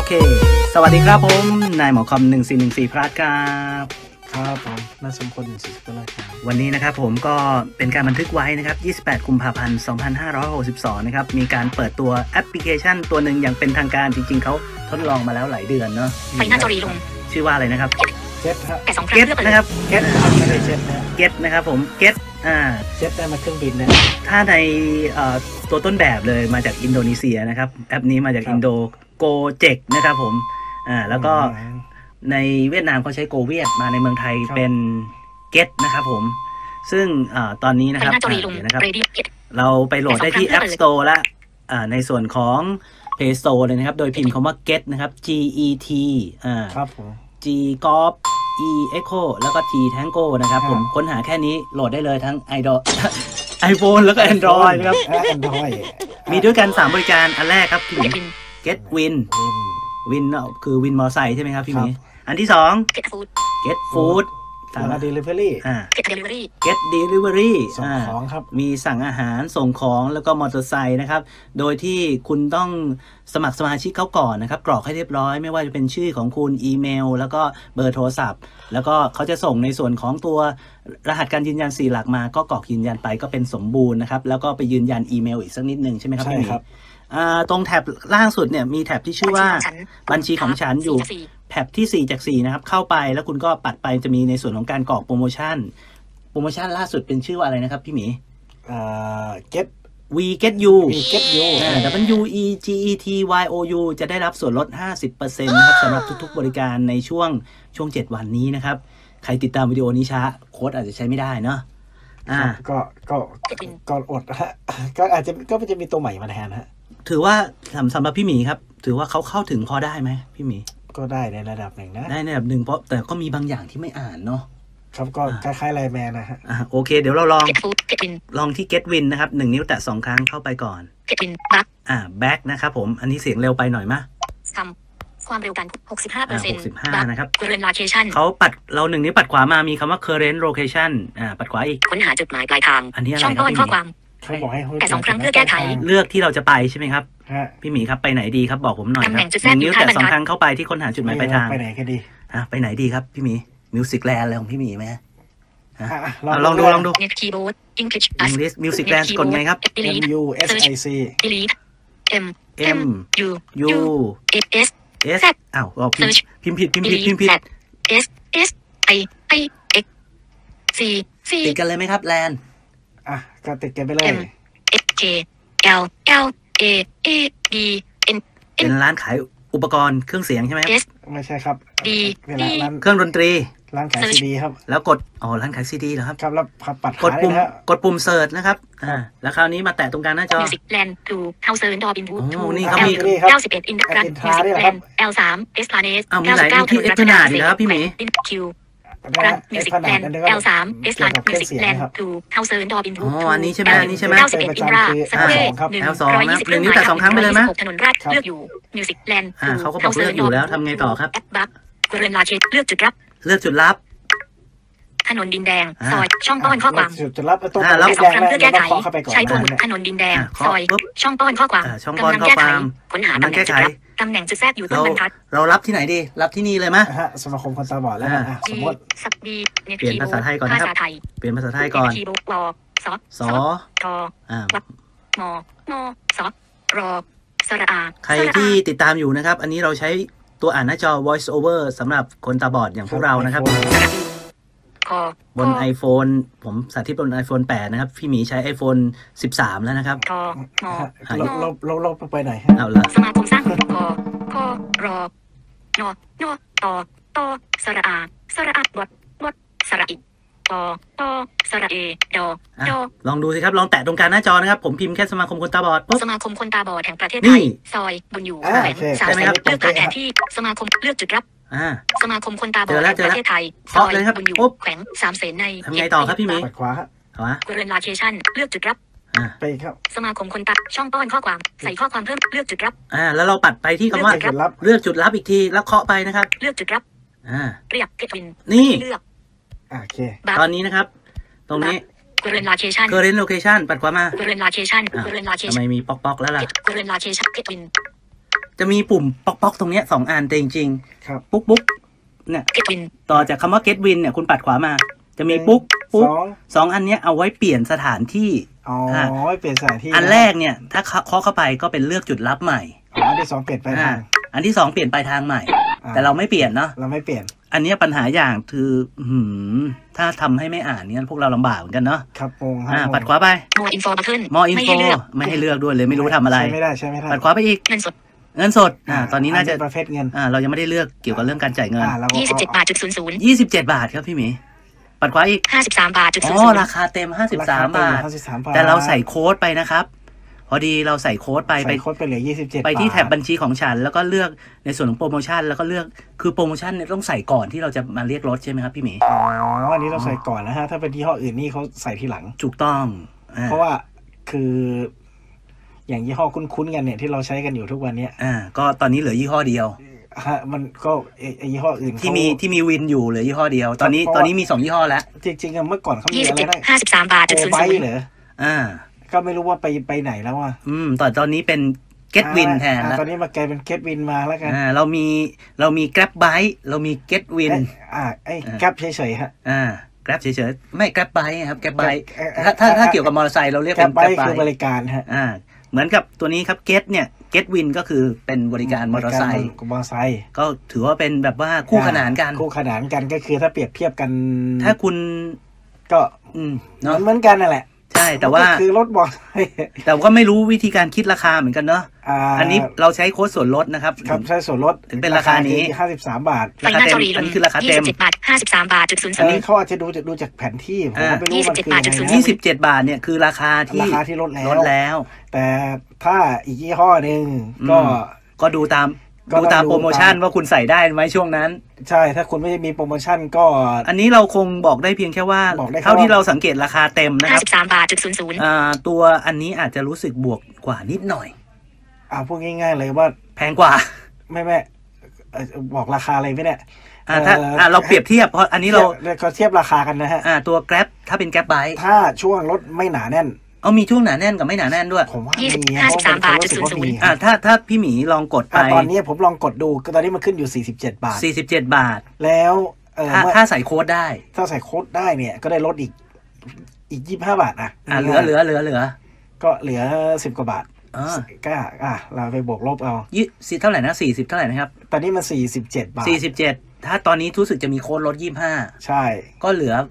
เคสวัสดีครับผมนายหมอคอม1414พลัสครับครับผมน่าสมควร40ก็เลยครับวันนี้นะครับผมก็เป็นการบันทึกไว้นะครับ28กุมภาพันธ์2562นะครับมีการเปิดตัวแอปพลิเคชันตัวหนึ่งอย่างเป็นทางการจริงๆเขาทดลองมาแล้วหลายเดือนเนาะไฟหน้าจอรีลงชื่อว่าอะไรนะครับเจ็ตครับแต่2ครั้งเลือกนะครับเจ็ตไม่ได้เจ็ตนะเก็ตนะครับผมเก็ตเจ็ตได้มาเครื่องบินนะถ้าในตัวต้นแบบเลยมาจากอินโดนีเซียนะครับแอปนี้มาจากอินโดโกเจกนะครับผมแล้วก็ในเวียดนามเขาใช้โกเวียดมาในเมืองไทยเป็นเก็ตนะครับผมซึ่งตอนนี้นะครับเราไปโหลดได้ที่ App Store และในส่วนของ Play Store เลยนะครับโดยพิมพ์คำว่า get นะครับ GET ครับผม G Golf E Echo แล้วก็ T Tango นะครับผมค้นหาแค่นี้โหลดได้เลยทั้ง iPhone แล้วก็ Android นะครับ Android มีด้วยกัน3บริการอันแรกครับพี่หมี Get Win คือวินมอเตอร์ไซค์ใช่ไหมครับพี่หมีอันที่2 Get Food สั่ง Delivery Get Delivery ส่งของครับมีสั่งอาหารส่งของแล้วก็มอเตอร์ไซค์นะครับโดยที่คุณต้องสมัครสมาชิกเขาก่อนนะครับกรอกให้เรียบร้อยไม่ว่าจะเป็นชื่อของคุณอีเมลแล้วก็เบอร์โทรศัพท์แล้วก็เขาจะส่งในส่วนของตัวรหัสการยืนยัน4หลักมาก็กรอกยืนยันไปก็เป็นสมบูรณ์นะครับแล้วก็ไปยืนยันอีเมลอีกสักนิดนึงใช่ไหมครับพี่หมีตรงแท็บล่างสุดเนี่ยมีแท็บที่ชื่อว่าบัญชีของฉันอยู่แท็บที่4จาก4นะครับเข้าไปแล้วคุณก็ปัดไปจะมีในส่วนของการกรอกโปรโมชั่นล่าสุดเป็นชื่อว่าอะไรนะครับพี่หมี get We Get You W E G E T Y O U จะได้รับส่วนลด 50% นะครับสำหรับทุกๆบริการในช่วง7วันนี้นะครับใครติดตามวิดีโอนี้ช้าโค้ดอาจจะใช้ไม่ได้เนาะก็อดฮะก็อาจจะก็จะมีตัวใหม่มาแทนฮะถือว่าสำหรับพี่หมีครับถือว่าเขาเข้าถึงพอได้ไหมพี่หมีก็ได้ในระดับหนึ่งนะได้ในระดับหนึ่งเพราะแต่ก็มีบางอย่างที่ไม่อ่านเนาะครับก็คล้ายๆไลน์แมนนะฮะโอเคเดี๋ยวเราลองที่ Get Win นะครับ1นิ้วแตะ2ครั้งเข้าไปก่อน Get Win back นะครับผมอันนี้เสียงเร็วไปหน่อยมะความเร็วกัน 65%นะครับ Current Location เขาปัดเรา1นิ้วปัดขวามามีคำว่า Current Location ปัดขวาอีกค้นหาจุดหมายปลายทางอันนี้อะไรช่องป้อนข้อความเขาบอกให้แต่2ครั้งเพื่อแก้ไขเลือกที่เราจะไปใช่ไหมครับพี่หมีครับไปไหนดีครับบอกผมหน่อยครับ1นิ้วแตะ2ครั้งเข้าไปที่ค้นหาจุดหมายปลายทางไปไหนกันดีไปไหนดีครับพี่หมี Music Land อะไรของพี่หมีไหมลองดู Net Keyboard English Music Land กดไงครับ MUSIC Delete MU S อ้าวพิมพ์ผิด S I X C ติดกันเลยไหมครับแลนก็ติดกันไปเลย M X K L L A A B N เป็นร้านขายอุปกรณ์เครื่องเสียงใช่ไหมครับไม่ใช่ครับ D เครื่องดนตรีร้านขายซีดีครับแล้วกดร้านขายซีดีเหรอครับครับแล้วปัดกดปุ่มเสิร์ชนะครับแล้วคราวนี้มาแตะตรงกลางหน้าจอ Music Land to House Earn Door Input นี่เขามี 91 Integrat Music Land L3 Esplanade มีหลายที่เอ็กซ์ขนาดนะครับพี่หมี Q Run Music Land L3 Esplanade Music Land to House Earn Door Input อันนี้ใช่ไหม 91 Intra L2 นะ1นิ้วแตะ2ครั้งไปเลยไหมถนนราชเลือกอยู่ Music Land เขาก็บอกเลือกอยู่แล้วทำไงต่อครับ Current Location เลือกจุดรับถนนดินแดงซอยช่องป้อนข้อความจุดรับตรง 2ครั้งเพื่อแก้ไขใช้ตัวหมุดถนนดินแดงซอยช่องป้อนข้อความกำลังแก้ไขค้นหาตำแหน่งจุดรับตำแหน่งจุดแทรกอยู่ต้นบรรทัดเรารับที่ไหนดีรับที่นี่เลยไหมสมาคมคนตาบอดแล้วสมมติเปลี่ยนภาษาไทยก่อนนะครับเปลี่ยนภาษาไทยก่อนสทวัดมสรสระอาใครที่ติดตามอยู่นะครับอันนี้เราใช้ตัวอ่านหน้าจอ voice over สำหรับคนตาบอดอย่างพวกเรานะครับบน iPhone ผมสาธิตบน iPhone 8 นะครับพี่หมีใช้ iPhone 13 แล้วนะครับลบไปไหนเอาละสมาคมสร้างรตสระอาบดสระอิสระเอดลองดูสิครับลองแตะตรงกลางหน้าจอนะครับผมพิมพ์แค่สมาคมคนตาบอดสมาคมคนตาบอดแห่งประเทศไทยซอยบุญอยู่แขวงสามเลือกผ่านแผนที่สมาคมเลือกจุดรับสมาคมคนตาบอดแห่งประเทศไทยซอยบุญอยู่แขวงสามเสนในทำไงต่อครับพี่หมีขวา Current Location เลือกจุดรับไปครับสมาคมคนตาช่องป้อนข้อความใส่ข้อความเพิ่มเลือกจุดรับแล้วเราปัดไปที่คำว่าเลือกจุดรับอีกทีแล้วเคาะไปนะครับเลือกจุดรับเรียก Get Win นี่เลือกโอเคตอนนี้นะครับตรงนี้ Current Location ปัดขวามา Current Location ทำไมมีป๊อกแล้วล่ะ Current Location Get Win จะมีปุ่มป๊อกๆตรงเนี้ย2 อันแต่จริงครับๆปุ๊กเนี่ยต่อจากคำว่า get win เนี่ยคุณปัดขวามาจะมีปุ๊ก2 อันเนี้ยเอาไว้เปลี่ยนสถานที่อ๋อเปลี่ยนสถานที่อันแรกเนี่ยถ้าเคาะเข้าไปก็เป็นเลือกจุดรับใหม่อันที่2เปลี่ยนไปทางอันที่2เปลี่ยนปลายทางใหม่แต่เราไม่เปลี่ยนเนาะเราไม่เปลี่ยนอันนี้ปัญหาอย่างคือถ้าทำให้ไม่อ่านเนี่ยพวกเราลำบากเหมือนกันเนาะครับงงปัดขวาไป more info button more info ไม่ให้เลือกด้วยเลยไม่รู้ทำอะไรใช่ไม่ได้ปัดขวาไปอีกเงินสดตอนนี้น่าจะประเภทเงินเรายังไม่ได้เลือกเกี่ยวกับเรื่องการจ่ายเงิน 27 บาทจุด00 27 บาทครับพี่หมีปัดขวาอีก 53 บาทจุด00 ราคาเต็ม53 บาทแต่เราใส่โค้ดไปนะครับพอดีเราใส่โค้ดไปโค้ดไปเหลือ27 ไปที่แท็บบัญชีของฉันแล้วก็เลือกในส่วนของโปรโมชั่นแล้วก็เลือกคือโปรโมชั่นเนี่ยต้องใส่ก่อนที่เราจะมาเรียกรถใช่ไหมครับพี่หมีอ๋ออันนี้เราใส่ก่อนนะฮะถ้าเป็นยี่ห้ออื่นนี่เขาใส่ทีหลังถูกต้องเพราะว่าคืออย่างยี่ห้อคุ้นๆกันเนี่ยที่เราใช้กันอยู่ทุกวันนี้ก็ตอนนี้เหลือยี่ห้อเดียวมันก็ยี่ห้ออื่นที่มีวินอยู่เหลือยี่ห้อเดียวตอนนี้มี2 ยี่ห้อแล้วจริงๆเมื่อก่อนเขามีอะไรได้53 บาทจุด00 เหรอก็ไม่รู้ว่าไปไหนแล้วอ่ะตอนนี้เป็น get win แทนแล้วตอนนี้มากลายเป็น get win มาแล้วกันเรามี grab bike เรามี get win grab เฉยๆฮะ grab เฉยๆไม่ grab bike ครับ grab bike ถ้าเกี่ยวกับมอเตอร์ไซค์เราเรียกเป็น grab bike คือบริการฮะเหมือนกับตัวนี้ครับ get เนี่ย get win ก็คือเป็นบริการมอเตอร์ไซค์ก็ถือว่าเป็นแบบว่าคู่ขนานกันก็คือถ้าเปรียบเทียบกันถ้าคุณก็เหมือนกันนั่นแหละใช่แต่ว่าคือรถบอกแต่ก็ไม่รู้วิธีการคิดราคาเหมือนกันเนาะอันนี้เราใช้โค้ดส่วนลดนะครับใช้ส่วนลดถึงเป็นราคานี้ 53 บาทราคาเต็มอันนี้คือราคาเต็ม 27 บาท53 บาทจุด00 อันนี้เขาอาจจะดูจากแผนที่ผมก็ไม่รู้มันคือ 27 บาทเนี่ยคือราคาที่ลดแล้วแต่ถ้าอีกยี่ห้อนึงก็ดูตามโปรโมชั่นว่าคุณใส่ได้ไหมช่วงนั้นใช่ถ้าคุณไม่มีโปรโมชั่นก็อันนี้เราคงบอกได้เพียงแค่ว่าเท่าที่เราสังเกตราคาเต็มนะครับ 53 บาทจุด00 ตัวอันนี้อาจจะรู้สึกบวกกว่านิดหน่อยพูดง่ายๆเลยว่าแพงกว่าไม่บอกราคาอะไรไม่ได้ถ้าเราเปรียบเทียบเพราะอันนี้เราเทียบราคากันนะฮะตัว Grab ถ้าเป็น Grab Bike ถ้าช่วงรถไม่หนาแน่นมีช่วงหนาแน่นกับไม่หนาแน่นด้วยผมว่า 53 บาทจุด00 ถ้าพี่หมีลองกดไปตอนนี้ผมลองกดดูตอนนี้มันขึ้นอยู่47 บาท 47 บาทแล้วถ้าใส่โค้ดได้ถ้าใส่โค้ดได้เนี่ยก็ได้ลดอีก25 บาทเหลือก็เหลือ10 กว่าบาทก็เราไปบวกลบเอาเท่าไหร่นะ40เท่าไหร่นะครับตอนนี้มัน47 บาท 47ถ้าตอนนี้รู้สึกจะมีโค้ดลด25 ใช่ก็เหลือ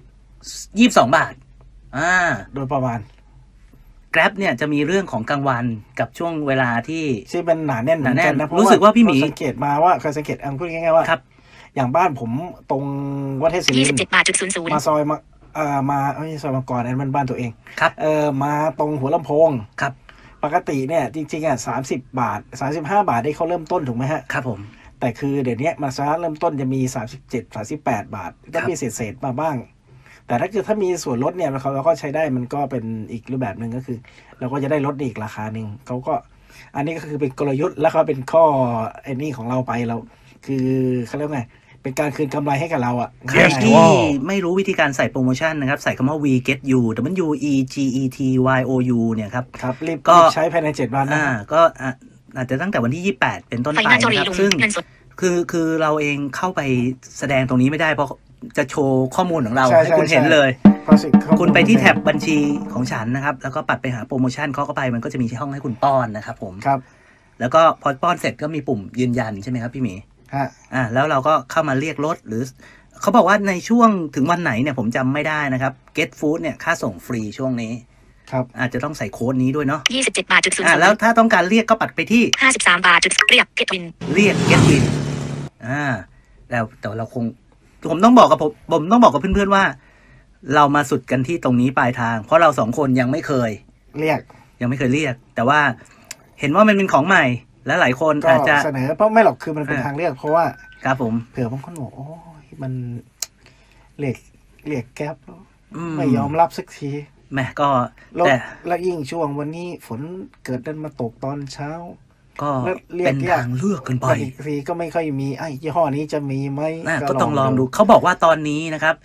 22 บาทโดยประมาณ Grab เนี่ยจะมีเรื่องของกลางวันกับช่วงเวลาที่เป็นหนาแน่นเหมือนกันนะรู้สึกว่าพี่หมีสังเกตมาว่าเคยสังเกตพูดง่ายๆว่าอย่างบ้านผมตรงวัดเทพศิรินทร์ 27 บาทจุด00 มาซอยมาไม่ใช่ซอยมังกรนั่นมันบ้านตัวเองครับมาตรงหัวลำโพงครับปกติเนี่ยจริงๆ30 บาท35 บาทได้เขาเริ่มต้นถูกไหมฮะครับผมแต่คือเดี๋ยวนี้มาซาเริ่มต้นจะมี37-38 บาทก็มีเศษมาบ้างแต่ถ้ามีส่วนลดเนี่ยเราก็ใช้ได้มันก็เป็นอีกรูปแบบหนึ่งก็คือเราก็จะได้ลดอีกราคาหนึ่งเขาก็อันนี้ก็คือเป็นกลยุทธ์แล้วก็เป็นข้อไอ้นี่ของเราไปเราคือเขาเรียกไงเป็นการคืนกำไรให้กับเราใครที่ไม่รู้วิธีการใส่โปรโมชั่นนะครับใส่คำว่า we get you w e g e t y o u เนี่ยครับรีบใช้ภายใน7 วันนะก็อาจจะตั้งแต่วันที่28เป็นต้นไปนะครับซึ่งคือเราเองเข้าไปแสดงตรงนี้ไม่ได้เพราะจะโชว์ข้อมูลของเราให้คุณเห็นเลยคุณไปที่แท็บบัญชีของฉันนะครับแล้วก็ปัดไปหาโปรโมชั่นเขาก็ไปมันก็จะมีช่องให้คุณป้อนนะครับผมครับแล้วก็พอป้อนเสร็จก็มีปุ่มยืนยันใช่ไหมครับพี่หมีแล้วเราก็เข้ามาเรียกรถหรือเขาบอกว่าในช่วงถึงวันไหนเนี่ยผมจำไม่ได้นะครับ Get Food เนี่ยค่าส่งฟรีช่วงนี้ครับอาจจะต้องใส่โค้ดนี้ด้วยเนาะ 27 บาทจุด00 แล้วถ้าต้องการเรียกก็ปัดไปที่ 53 บาทจุดเรียก Get Win เรียก Get Win แล้วแต่เราคงผมต้องบอกกับเพื่อนๆว่าเรามาสุดกันที่ตรงนี้ปลายทางเพราะเรา2 คนยังไม่เคยเรียกแต่ว่าเห็นว่ามันเป็นของใหม่และหลายคนอาจจะเสนอเพราะไม่หรอกคือมันเป็นทางเลือกเพราะว่าครับผมเผื่อบางคนบอกโอ้ยมันเรียกแก๊ปไม่ยอมรับสักทีแม่ก็แต่และยิ่งช่วงวันนี้ฝนเกิดดันมาตกตอนเช้าก็เป็นทางเลือกกันไปอีกทีก็ไม่ค่อยมียี่ห้อนี้จะมีไหมก็ต้องลองดูเขาบอกว่าตอนนี้นะครับ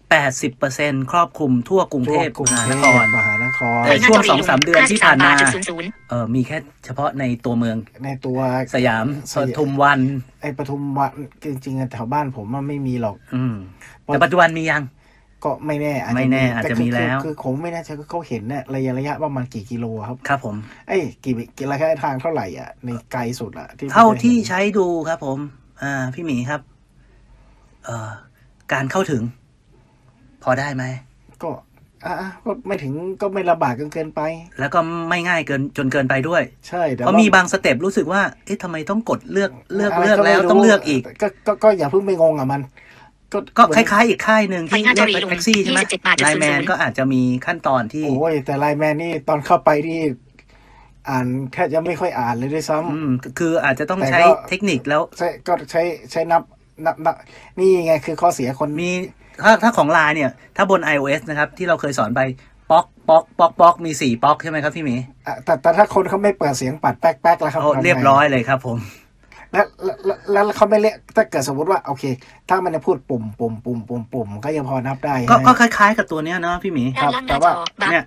80%ครอบคลุมทั่วกรุงเทพมหานครแต่ช่วง 2-3 เดือนที่ผ่านมามีแค่เฉพาะในตัวเมืองในตัวสยามปทุมวันปทุมวันจริงๆแถวบ้านผมมันไม่มีหรอกแต่ปัจจุบันมียังก็ไม่แน่อาจจะมีแล้วคือผมไม่แน่ใจก็เขาเห็นเนี่ยระยะประมาณกี่กิโลครับครับผมกี่ระยะทางเท่าไหร่อ่ะในไกลสุดอ่ะเท่าที่ใช้ดูครับผมพี่หมีครับการเข้าถึงพอได้ไหมก็ไม่ถึงก็ไม่ลำบากเกินไปแล้วก็ไม่ง่ายจนเกินไปด้วยใช่เพราะมีบางสเต็ปรู้สึกว่าเอ๊ะทำไมต้องกดเลือกแล้วต้องเลือกอีกก็อย่าเพิ่งไปงงอ่ะมันก็คล้ายๆอีกค่ายหนึ่งที่เรียกแท็กซี่ใช่ไหมไลน์แมนก็อาจจะมีขั้นตอนที่โอ้ยแต่ไลน์แมนนี่ตอนเข้าไปนี่อ่านแทบจะไม่ค่อยอ่านเลยด้วยซ้ำคืออาจจะต้องใช้เทคนิคแล้วใช้นับนี่ไงคือข้อเสียคนมีถ้าของไลน์เนี่ยถ้าบน iOS นะครับที่เราเคยสอนไปป๊อกมี4ป๊อกใช่ไหมครับพี่หมีแต่ถ้าคนเขาไม่เปิดเสียงปัดแป๊กแล้วครับเรียบร้อยเลยครับผมแล้วเขาไม่เรียกถ้าเกิดสมมติว่าโอเคถ้ามันจะพูดปุ่มก็ยังพอนับได้ก็คล้ายๆกับตัวเนี้ยเนาะพี่หมีครับแต่ว่าเนี่ย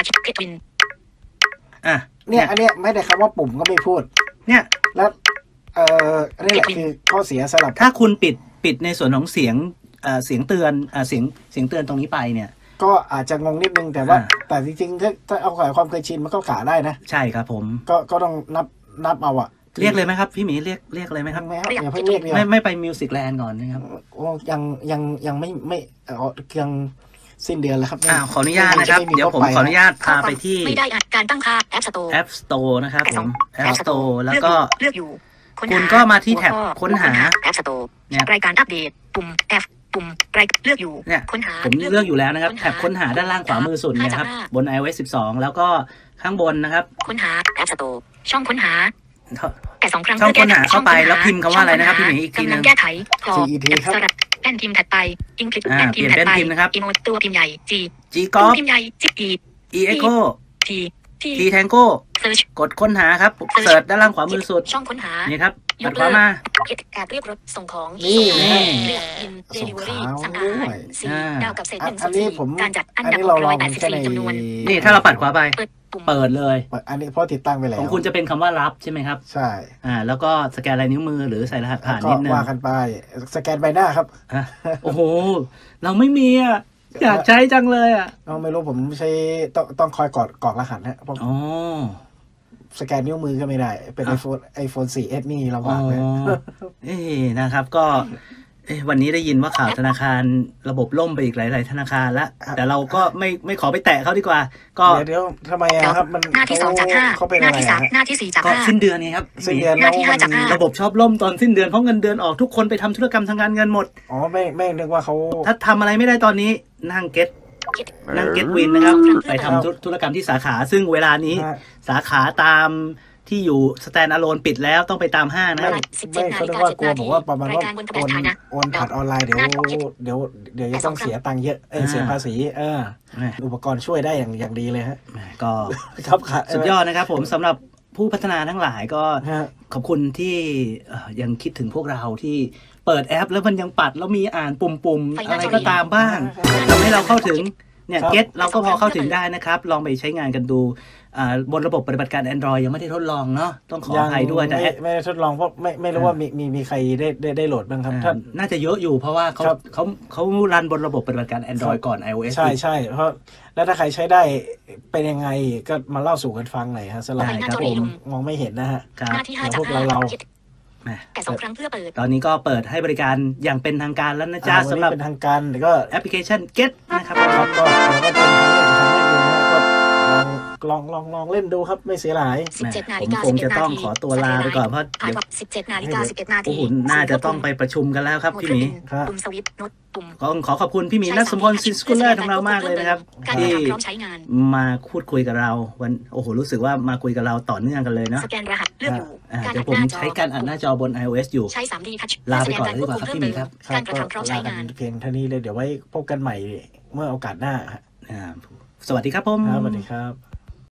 เนี่ยอันเนี้ยไม่ได้คำว่าปุ่มก็ไม่พูดเนี่ยแล้วนี่แหละคือข้อเสียสำหรับถ้าคุณปิดในส่วนของเสียงเตือนเสียงเตือนตรงนี้ไปเนี่ยก็อาจจะงงนิดนึงแต่จริงๆถ้าเอาความเคยชินมันก็กะได้นะใช่ครับผมก็ต้องนับเอาอะเรียกเลยไหมครับพี่หมีเรียกเลยไหมครับอย่าเพิ่งเรียกไม่ไปมิวสิกแลนด์ก่อนนะครับโอ้ยังไม่ยังสิ้นเดือนแล้วครับขออนุญาตนะครับเดี๋ยวผมขออนุญาตพาไปที่ไม่ได้การตั้งค่า App Store นะครับผม App Store แล้วก็เลือกอยู่คุณก็มาที่แท็บค้นหา App Store รายการอัปเดตปุ่ม F ปุ่มเลือกอยู่เนี่ยค้นหาผมเลือกอยู่แล้วนะครับแท็บค้นหาด้านล่างขวามือสุดเนี่ยครับบน iOS 12แล้วก็ข้างบนนะครับค้นหา App Store ช่องค้นหาแต่2 ครั้งช่องค้นหาเข้าไปแล้วพิมพ์คำว่าอะไรนะครับพี่หมีอีกทีนึงแก้ไขกรอบสลับแป้นพิมพ์ถัดไปอิงคลิปแป้นพิมพ์ถัดไปอีโมตัวพิมพ์ใหญ่ G ก๊อปพิมพ์ใหญ่ E Echo T Tango กดค้นหาครับเสิร์ชด้านล่างขวามือสุดช่องค้นหานี่ครับปัดขวามาแอบเรียกรถส่งของนี่เรียกอินเดลิเวอรี่สั่งอาหาร4ดาวกับเศษ1/4การจัดอันดับ684จำนวนนี่ถ้าเราปัดขวาไปเปิดเลยอันนี้เพราะติดตั้งไปแล้วของคุณจะเป็นคำว่ารับใช่ไหมครับใช่แล้วก็สแกนลายนิ้วมือหรือใส่รหัสผ่านนิดนึงว่ากันไปสแกนใบหน้าครับโอ้โหเราไม่มีอยากใช้จังเลยไม่รู้ผมใช้ต้องคอยกรอกรหัสนะสแกนนิ้วมือก็ไม่ได้เป็น iPhone 4S นี่ลำบากเลยนะครับก็วันนี้ได้ยินว่าข่าวธนาคารระบบล่มไปอีกหลายๆธนาคารแล้วแต่เราก็ไม่ขอไปแตะเขาดีกว่าก็เดี๋ยวทำไมครับมันหน้าที่2จาก5หน้าที่3หน้าที่4จาก5 ก็สิ้นเดือนไงครับสิ้นเดือนหน้าที่5จาก5 ระบบชอบล่มตอนสิ้นเดือนเพราะเงินเดือนออกทุกคนไปทำธุรกรรมทางการเงินหมดไม่นึกว่าเขาถ้าทำอะไรไม่ได้ตอนนี้นั่งเก็ตวินนะครับไปทำธุรกรรมที่สาขาซึ่งเวลานี้สาขาตามที่อยู่สแตนด์อะโลนปิดแล้วต้องไปตามห้างนะครับไม่เขาเรียกว่ากลัวบอกว่าประมาณว่าโอนผ่านออนไลน์เดี๋ยวจะต้องเสียตังค์เยอะเสียภาษีอุปกรณ์ช่วยได้อย่างดีเลยฮะก็สุดยอดนะครับผมสำหรับผู้พัฒนาทั้งหลายก็ขอบคุณที่ยังคิดถึงพวกเราที่เปิดแอปแล้วมันยังปัดแล้วมีอ่านปุ่มอะไรก็ตามบ้างทำให้เราเข้าถึงเนี่ยเก็ตเราก็พอเข้าถึงได้นะครับลองไปใช้งานกันดูบนระบบปฏิบัติการ Android ยังไม่ได้ทดลองเนาะต้องขออภัยด้วยแต่ไม่ได้ทดลองเพราะไม่รู้ว่ามีใครได้โหลดบ้างครับน่าจะเยอะอยู่เพราะว่าเขารันบนระบบปฏิบัติการ Android ก่อน iOS ใช่เพราะแล้วถ้าใครใช้ได้เป็นยังไงก็มาเล่าสู่กันฟังหน่อยฮะสำหรับผมมองไม่เห็นนะฮะพวกเราแต่2 ครั้งเพื่อเปิดตอนนี้ก็เปิดให้บริการอย่างเป็นทางการแล้วนะจ๊ะสำหรับเป็นทางการก็แอปพลิเคชัน Get นะครับก็เราก็เป็นลองเล่นดูครับไม่เสียหายผมคงจะต้องขอตัวลาไปก่อนเพราะเดี๋ยว 17 นาฬิกา 11 นาทีน่าจะต้องไปประชุมกันแล้วครับพี่หมีปุ่มสวิตช์โน้ตปุ่มขอขอบคุณพี่หมีนัทสมพลซิสกุลเลอร์ของเรามากเลยนะครับที่มาพูดคุยกับเราวันรู้สึกว่ามาคุยกับเราต่อเนื่องกันเลยเนาะสแกนรหัสเลือกอยู่เดี๋ยวผมใช้การอ่านหน้าจอบน iOS อยู่ใช้ 3D Touch ลาไปก่อนดีกว่าครับพี่หมีครับการกระทำพร้อมใช้งานเพียงเท่านี้เลยเดี๋ยวไว้พบกันใหม่เมื่อโอกาสหน้าสวัสดีครับผมสวัสดีครับ